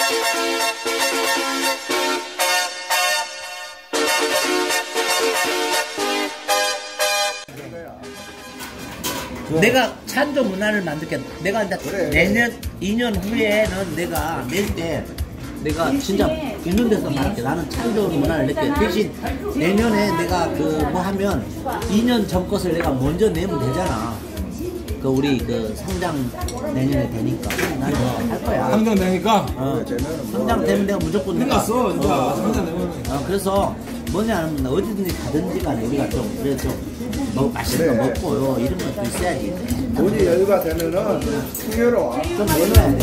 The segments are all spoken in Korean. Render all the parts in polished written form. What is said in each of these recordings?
내가 찬조 문화를 만들게. 내가 이제 그래. 내년 2년 후에는 내가 낼 때 내가 진짜 있는 데서 말할게. 나는 찬조 문화를 낼게. 대신 내년에 내가 그 뭐 하면 2년 전 것을 내가 먼저 내면 되잖아. 그 우리 그 상장 내년에 되니까 나는 할 거야. 상장 되니까. 상장 되면 내가 무조건 끝났어. 이제 상장 되면. 그래서 뭐냐면 어디든지 가든지 간에 우리가 좀 그래도 좀 뭐 맛있는 거 먹고요 이런 것도 있어야지. 돈이 여유가 되면은 풍요로워. 좀 뭐는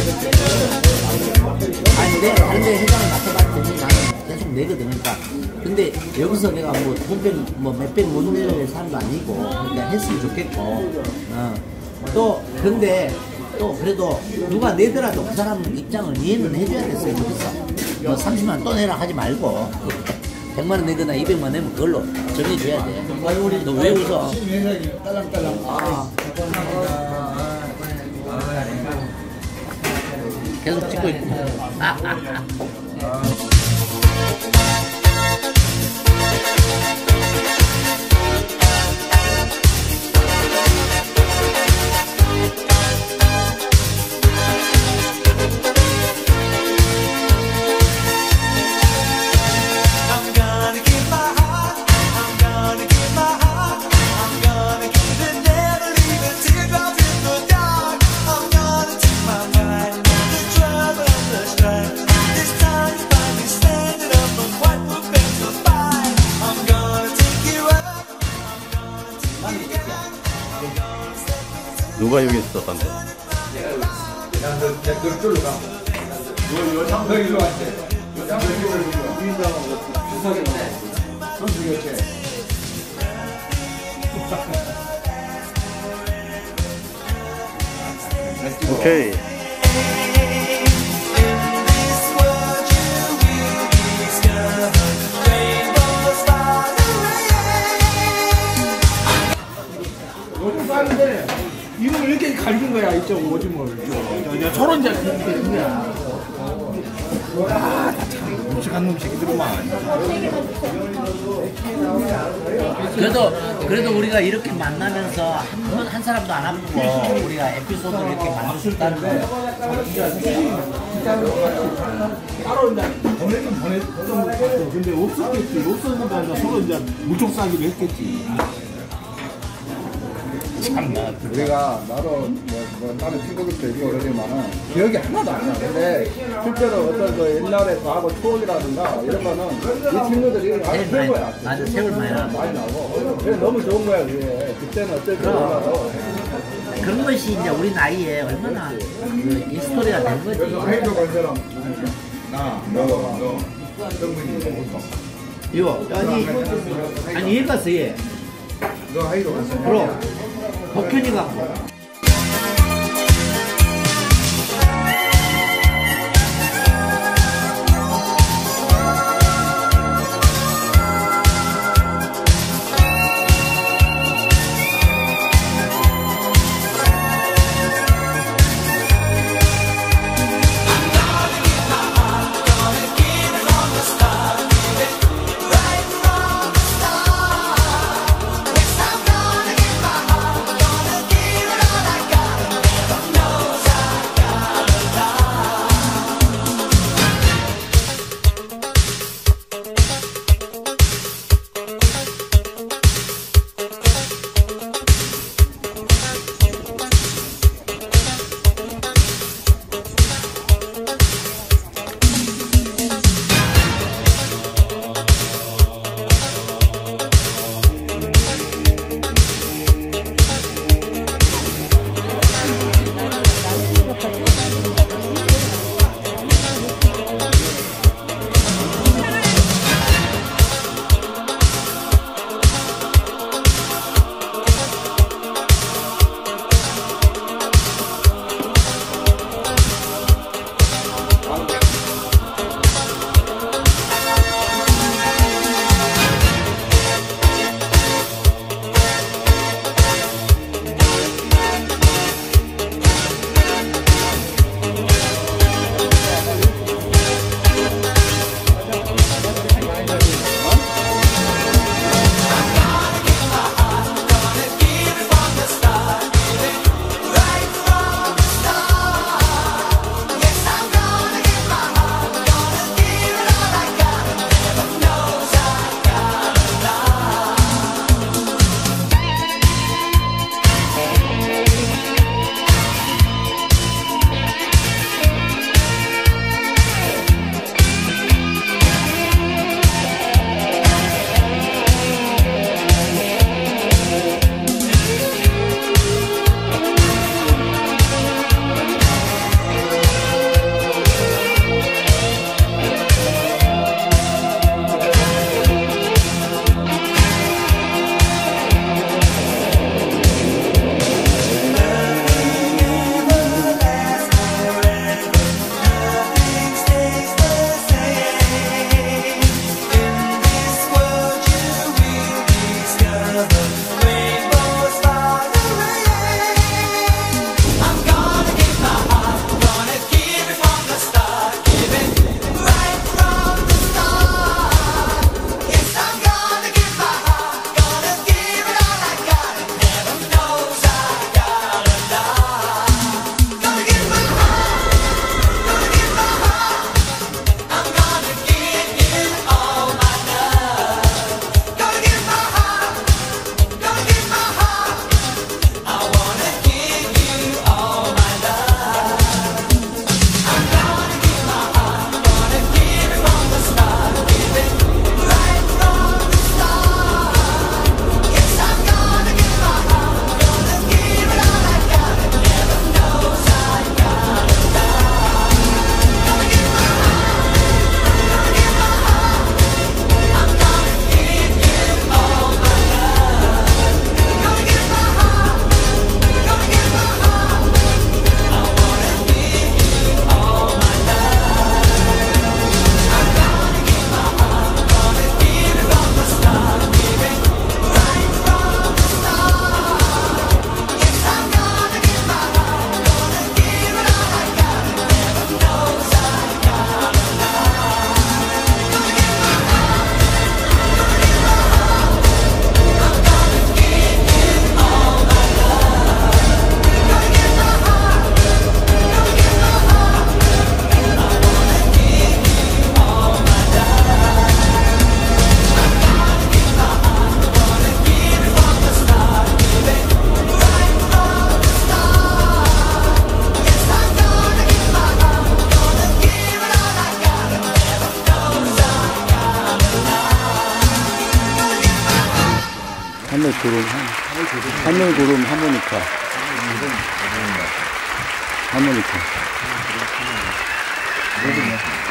아니 내가 다른데 회장을 맡아봤더니 나는 계속 내거든. 그러니까 근데 여기서 내가 뭐 돈백 뭐 몇백 못 내는 사람도 아니고 그러니까 했으면 좋겠고 또 근데 또 그래도 누가 내더라도 그 사람 입장을 이해는 해줘야 됐어요. 좋겠어. 뭐 30만 또 내라 하지 말고 100만 원 내거나 200만 원 내면 그걸로 정해줘야 돼. 너 왜 웃어? 계속 찍고 있고. 누가 여기 있었던데? 야, 너 그쪽으로 가. 요 장벽 일로 왔대. 요 장벽 일로 와. 위원장하고 주석이 나와. 선수 교체. 오케이. 요즘 사는데 이걸 이렇게 가리는 거야. 이쪽 오줌을. 서로 이제 그렇게 되는 거야. 참 묵직한 놈 새끼들만. 그래도 우리가 이렇게 만나면서 한 사람도 안 아프고 우리가 에피소드를 이렇게 만들 수 있다는 거. 따로 이제 보내긴 보냈던 것도 근데 없었겠지. 없었는데 아니라 서로 이제 무척 싸기로 했겠지. 참나. 우리가 나도 뭐 다른 친구들도 있고 그러지만은 기억이 하나도 안 나. 근데 실제로 어떤 그 옛날에 과거 추억이라든가 이런 거는 이 친구들이 아주 최고야. 맞아, 세월 많이 나고. 그래 너무 좋은 거야 그게. 그때는 어쩔 줄 몰라도. 그런 것이 이제 우리 나이에 얼마나 그 히스토리가 된 거지. 해줘 간 사람. 너 정민이 이거 아니 얘 갔어 얘. 너 하이로 갔어. 그럼 복현이가 하늘구름 하모니카. 하모니카.